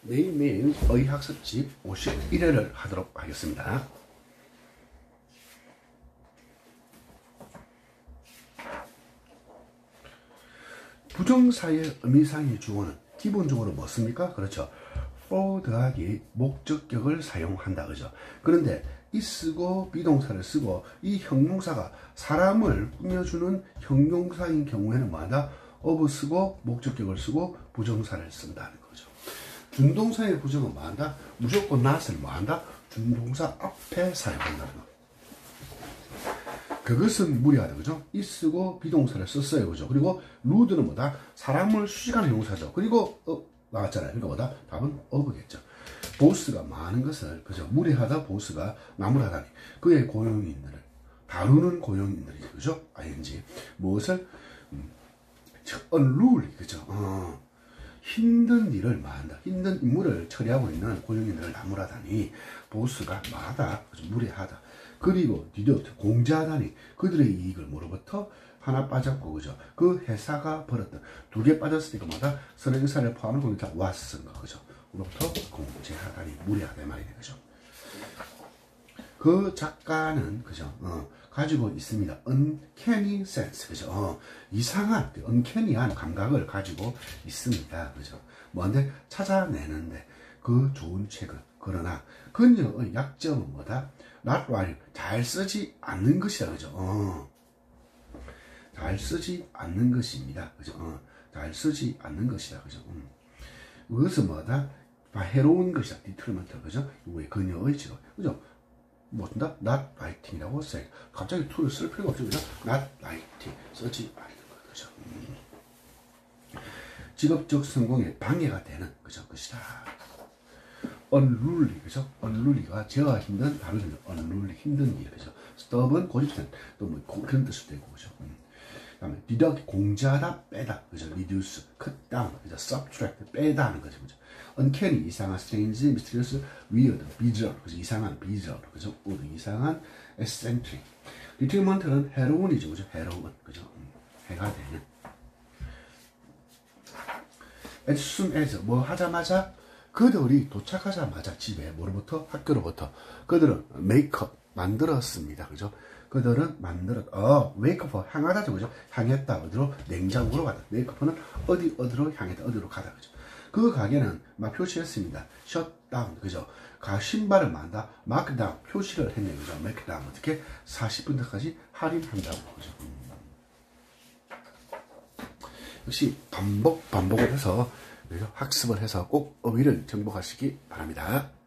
매일매일 의학습집 51회를 하도록 하겠습니다. 부정사의 의미상의 주어는 기본적으로 뭐습니까? 그렇죠. for 더하기 목적격을 사용한다. 그죠? 그런데 이 쓰고 비동사를 쓰고 이 형용사가 사람을 꾸며주는 형용사인 경우에는 뭐한다? of 쓰고 목적격을 쓰고 부정사를 쓴다는 거죠. 준동사의 부정은 뭐한다? 무조건 not을 뭐한다? 준동사 앞에 사용한다는 거. 그것은 무리하다. 그죠? 이 쓰고 비동사를 썼어요. 그죠? 그리고 루드는 뭐다? 사람을 수식하는 형용사죠. 그리고 나왔잖아요. 그러니까 뭐다? 답은 of겠죠. 보스가 많은 것을, 그죠? 무리하다, 보스가 나무라다니. 그의 고용인들을 다루는 고용인들이죠. 그죠? ing. 무엇을? unruly. 그죠? 힘든 일을 마한다. 힘든 임무를 처리하고 있는 고용인들을 나무라다니. 보스가 마다, 그죠? 무리하다. 그리고 디도트, 공제하다니. 그들의 이익을 뭐로부터? 하나 빠졌고, 그죠? 그 회사가 벌었던 두 개 빠졌으니까 뭐다? 선행사를 포함한 거기 다 왔은 거, 그죠? 로부터 공제하다니, 무리하다 말이네, 그죠? 그 작가는, 그죠? 가지고 있습니다. uncanny sense, 그죠? 이상한, uncanny한 감각을 가지고 있습니다, 그죠? 뭔데? 찾아내는데, 그 좋은 책은. 그러나, 그녀의 약점은 뭐다? not right, 잘 쓰지 않는 것이다, 그죠? 잘 쓰지 않는 것입니다, 그죠? 잘 쓰지 않는 것이다, 그죠? 그것은 뭐다? 해로운 것이다, 디트리먼트, 그죠? 왜 그녀의 직업, 그죠? 뭐 쓴다? not writing이라고 써요. 갑자기 to를 쓸 필요가 없죠, 그죠? not writing, 쓰지 않는 것, 그죠? 직업적 성공에 방해가 되는, 그죠? 것이다. unruly, 그죠? unruly가 제어가 힘든, 다루는 unruly, 힘든 일, 그죠? stubborn, 고집센, 또 뭐 그런 뜻도 되고, 그죠? 그다음에 deduct, 공제하다, 빼다, 그죠? reduce, cut down, 그죠? subtract, 빼다 하는 거죠, 그죠? uncanny, 이상한, strange, mysterious, weird, bizarre, 그죠? 이상한, bizarre, 그죠? 이상한, eccentric. determinant는 해로운이죠, 그죠? 해로운, 그죠? 해가 되는. as soon as, 뭐 하자마자, 그들이 도착하자마자 집에, 뭐로부터? 학교로부터. 그들은 메이크업, 만들었습니다, 그죠? 그들은 웨이크업, 향하다죠, 그죠? 향했다, 어디로? 냉장고로 가다. 메이크업는 어디로 향했다, 어디로 가다, 그죠? 그 가게는 막 표시했습니다. 셧다운, 그죠? 신발을 만다, 마크다운, 표시를 했네, 그죠? 마크다운, 어떻게? 40%까지 할인한다고, 그죠? 역시 반복을 해서, 학습을 해서 꼭 어휘를 정복하시기 바랍니다.